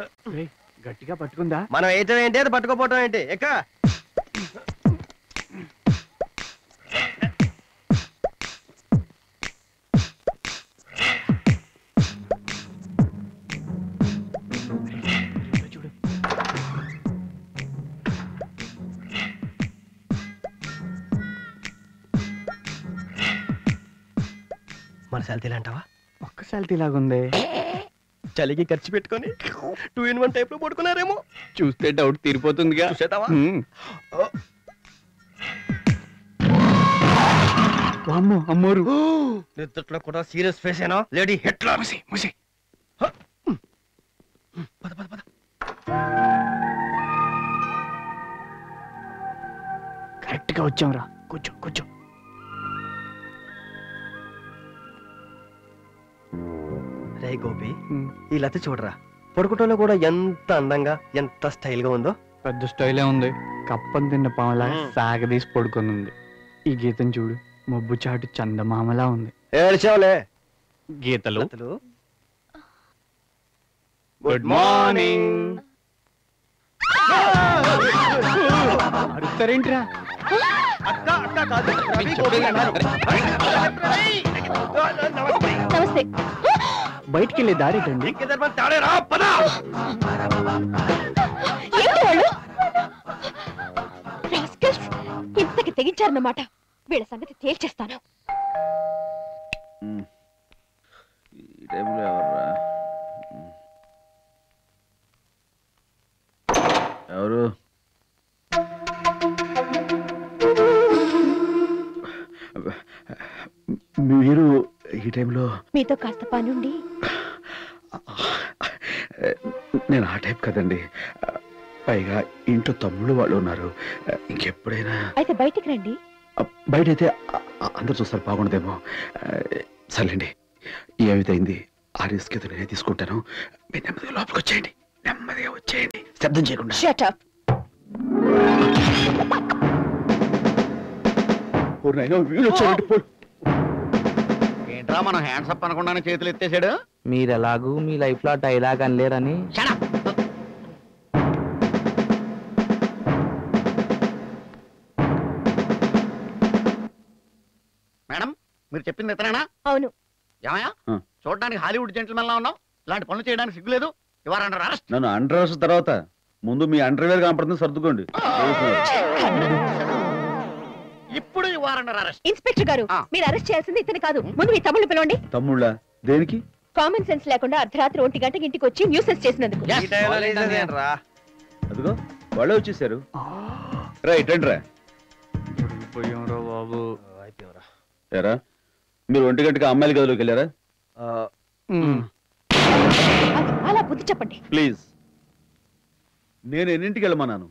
గట్టిగా పట్టుకుందా? మనం వేయటం ఏంటి, అది పట్టుకోపోవటం ఏంటి? ఎక్క చూడు. మన శాలతీలు అంటావా? ఒక్క శాలతీ లాగుంది. చలికి ఖర్చు పెట్టుకొని 2 in 1 టైప్ లో పడుకున్నారేమో. చూస్తే డౌట్ తీరిపోతుందిగా. చూసేద్దామా? వామ్మో అమ్మోరు. నిద్రలో కూడా సీరియస్ ఫేస్ ఏనా లేడీ హిట్లర్. పద పద పద. కరెక్ట్ గా వచ్చాంరా. కూర్చో కూర్చో. రే గోపి, ఈ లత చూడరా, పడుకోవటంలో కూడా ఎంత అందంగా ఎంత స్టైల్ గా ఉందో. పెద్ద స్టైలే ఉంది. కప్పం తిన్న పాములా సాగదీసి పడుకొని ఉంది. ఈ గీతం చూడు, మబ్బు చాటు చందమామలా ఉంది. ఏడ్చావులే. గీతలు. Good morning. అరుస్తారేంట్రా? నమస్తే. బయటికి వెళ్ళే దారేటండి. ఇంతకి తెగించారన్నమాట. వీళ్ళ సంగతి తేల్చేస్తాను. ఎవరు? మీరు ఈ టైంలో? మీతో కాస్త పనుండి. నేను ఆ టైప్ కదండి. పైగా ఇంట్లో తమ్ముళ్ళు వాళ్ళు ఉన్నారు. ఇంకెప్పుడైనా అయితే బయటికి రండి. బయటైతే అందరు చూస్తారు, బాగుండదేమో. సర్లేండి, ఏమిటైంది ఆ రిస్క్ ఏదో నేనే తీసుకుంటాను. మీరు నెమ్మదిగా లోపలికి వచ్చేయండి. నెమ్మదిగా వచ్చేయండి, శబ్దం చేయకుండా. Shut up. ఏంట్రా మనం హ్యాండ్స్ అప్ అనకుండానే చేతులు ఎత్తేసాడు. మీరు ఎలాగూ మీ లైఫ్ లో డైలాగ్ అనలేరని. మేడం, మీరు చెప్పింది ఇతనేనా? అవును. ఏమయ్యా, చూడడానికి హాలీవుడ్ జెంటిల్మెన్ లా ఉన్నావు. ఇలాంటి పనులు చేయడానికి సిగ్గులేదు. Your under arrest. నన్ను అండర్ అరెస్ట్ తర్వాత ముందు మీ అండర్వేర్ కనపడుతుంది, సర్దుకోండి. ఇప్పుడు యువర్ అండర్ అరెస్ట్. ఇన్స్పెక్టర్ గారు, మీరు అరెస్ట్ చేయాల్సింది ఇతను కాదు. ముందు మీ తమ్ముళ్ళు పిలవండి. తమ్ముళ్ళ దేనికి? కామన్ సెన్స్ లేకుండా అర్ధరాత్రి 1 గంటకి ఇంటికి వచ్చి న్యూసెన్స్ చేసినందుకు. అదిగో వాళ్ళే వచ్చేసారు. రైట్ రండి రా. బాబు ఏరా, మీరు 1 గంటకి అమ్మాయిల గదిలోకి వెళ్ళారా? అలా బుద్ధి చెప్పండి ప్లీజ్. నేను ఎన్నింటికి వెళ్ళమన్నాను?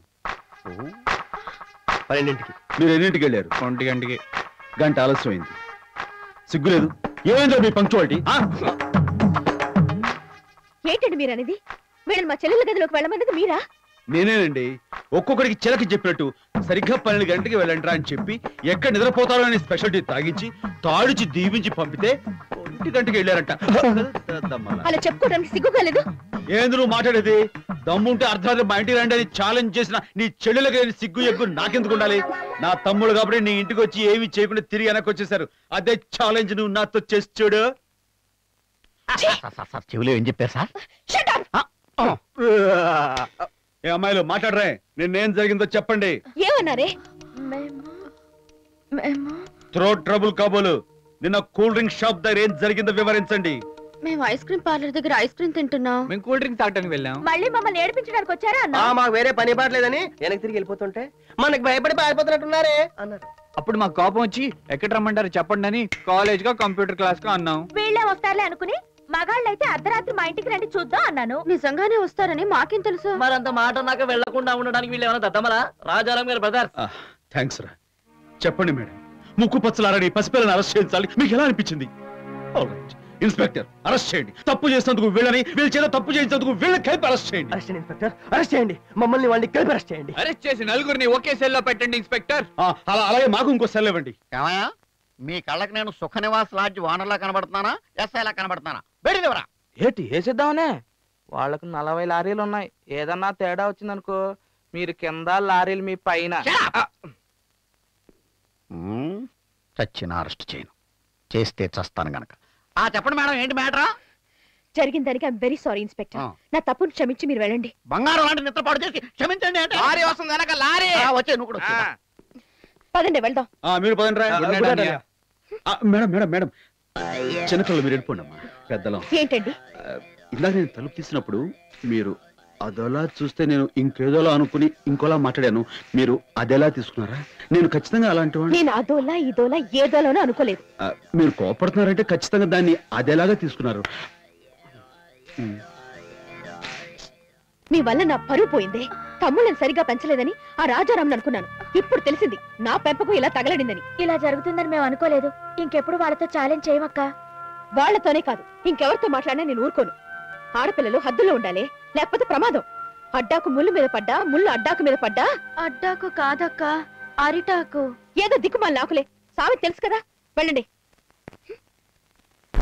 12ంటికి. మీరు ఎన్నింటికి వెళ్ళారు? 1 గంటకి. గంట ఆలస్యమైంది. సిగ్గులేదు? ఏమైందో మీ పంక్చువాలిటీ? ఏంటండి మీరు అనేది? వీళ్ళని మా చెల్లెల గదిలోకి వెళ్ళమన్నది మీరా? నేనేనండి. ఒక్కొక్కడికి చిలకి చెప్పినట్టు సరిగ్గా 12 గంటకి వెళ్ళంట్రా అని చెప్పి ఎక్కడ నిద్రపోతారో అని స్పెషాలిటీ తాగించి తాడిచి దీవించి పంపితే 1 గంటకి వెళ్ళారంట. అలా చెప్పుకోవడానికి సిగ్గుగా లేదు? ఏంది నువ్వు మాట్లాడేది? దమ్ముంటే అర్ధరాత్రి మా ఇంటికి రండి అని ఛాలెంజ్ చేసిన నీ చెల్లెలకి సిగ్గు ఎగ్గు నాకెందుకు ఉండాలి? నా తమ్ముడు కాబట్టి నీ ఇంటికి వచ్చి ఏమీ చేయకుండా తిరిగి వెనక్కి వచ్చేసారు. అదే ఛాలెంజ్ నువ్వు నాతో చేసి చూడు. చెవులు ఏం చెప్పారు సార్? ఏ అమ్మాయిలు మాట్లాడరే, నిన్నేం జరిగిందో చెప్పండి. ఏమన్నారే? థ్రోట్ ట్రబుల్ కాబోలు. నిన్న కూల్ డ్రింక్ షాప్ దగ్గర ఏం జరిగిందో వివరించండి. మేము ఐస్ క్రీమ్ పార్లర్ దగ్గర ఐస్ క్రీమ్ తింటున్నాం. మేము కూల్ డ్రింక్ తాగడానికి వెళ్ళాం. మళ్ళీ మమ్మల్ని ఏడిపించడానికి వచ్చారా అన్న? మాకు వేరే పని పాటలేదని వెనక్కి తిరిగి వెళ్ళిపోతుంటే మనకి భయపడి పారిపోతున్నట్టున్నారే అన్నారు. అప్పుడు మాకు కోపం వచ్చి ఎక్కడ రమ్మంటారు చెప్పండి అని కాలేజ్ గా కంప్యూటర్ క్లాస్ గా అన్నాం. వీళ్ళే వస్తారులే అనుకుని మగాళ్ళైతే అర్ధరాత్రి మా ఇంటికి రండి చూద్దాం అన్నాను. నిజంగానే వస్తారని మాకేం తెలుసు? మరంత మాట నాకు వెళ్లకుండా ఉండడానికి వీళ్ళు ఏమైనా దద్దమలా? రాజారాం గారు బ్రదర్. థ్యాంక్స్ రా. చెప్పండి మేడం, ముక్కు పచ్చలారని పసిపిల్లని అరెస్ట్ చేయించాలి, మీకు ఎలా అనిపించింది? ఇన్స్పెక్టర్ అరెస్ట్ చేయండి. తప్పు చేసినందుకు వీళ్ళని, వీళ్ళ చేత తప్పు చేసినందుకు వీళ్ళని కలిపి అరెస్ట్ చేయండి. అరెస్ట్ చేయండి ఇన్స్పెక్టర్, అరెస్ట్ చేయండి. మమ్మల్ని వాళ్ళని కలిపి అరెస్ట్ చేయండి. అరెస్ట్ చేసి నలుగురిని ఒకే సెల్లో పెట్టండి ఇన్స్పెక్టర్. అలాగే మాకు ఇంకో సెల్ ఇవ్వండి. ఏమయ్యా, మీ కళ్ళకి నేను సుఖ నివాస్ లాడ్జ్ ఓనర్లా కనబడుతున్నానా, ఎస్ఐలా కనబడుతున్నానా? బయటికి ఎవరా? ఏంటి వేసేద్దామనే? వాళ్ళకు 40 లారీలు ఉన్నాయి. ఏదన్నా తేడా వచ్చిందనుకో మీరు కింద లారీలు మీ పైన. చచ్చిన అరెస్ట్ చేయను, చేస్తే చస్తాను గనక. చెప్పండి మేడం, ఏంటి మ్యాటరా? జరిగిన దానికి ఐఎమ్ వెరీ సారీ ఇన్స్పెక్టర్. నా తప్పును క్షమించి మీరు వెళ్ళండి. బంగారం లాంటి నిద్రపాటు చేసి క్షమించండి అంటే లారీ వస్తుంది వెనక లారీ. వచ్చే నువ్వు కూడా వచ్చేయ్. పదండి వెళ్దాం. మీరు పదండి రా. మేడం మేడం మేడం, చిన్నపిల్లలు మీరు వెళ్ళిపోండి అమ్మా. పెద్దలం ఏంటండి? ఇందాక నేను తలుపు తీసినప్పుడు మీరు అదోలా చూస్తే నేను ఇంకేదోలా అనుకుని ఇంకోలా మాట్లాడాను. మీరు అదేలా తీసుకున్నారా? నేను ఖచ్చితంగా అలాంటి వాడిని. నేను అదోలా ఇదోలా ఏదోలోనూ అనుకోలేదు. మీరు కోపడుతున్నారంటే ఖచ్చితంగా దాన్ని అదేలాగా తీసుకున్నారు. మీ వల్ల నా పరువు పోయిందే. తమ్ముళ్ళని సరిగా పెంచలేదని ఆ రాజారాం అనుకున్నాను. ఇప్పుడు తెలిసింది నా పెంపకం ఇలా తగలడిందని. ఇలా జరుగుతుందని మేము అనుకోలేదు. ఇంకెప్పుడు వాళ్ళతో ఛాలెంజ్ చేయమక్క. వాళ్లతోనే కాదు, ఇంకెవరితో మాట్లాడినా నేను ఊరుకోను. ఆడపిల్లలు హద్దులో ఉండాలి, లేకపోతే ప్రమాదం. అడ్డాకు ముళ్ళు మీద పడ్డా, ముళ్ళు అడ్డాకు మీద పడ్డా. అడ్డాకు కాదక్క, అరిటాకు. ఏదో దిక్కుమాలి నాకులే. సామెత తెలుసు కదా, వెళ్ళండి.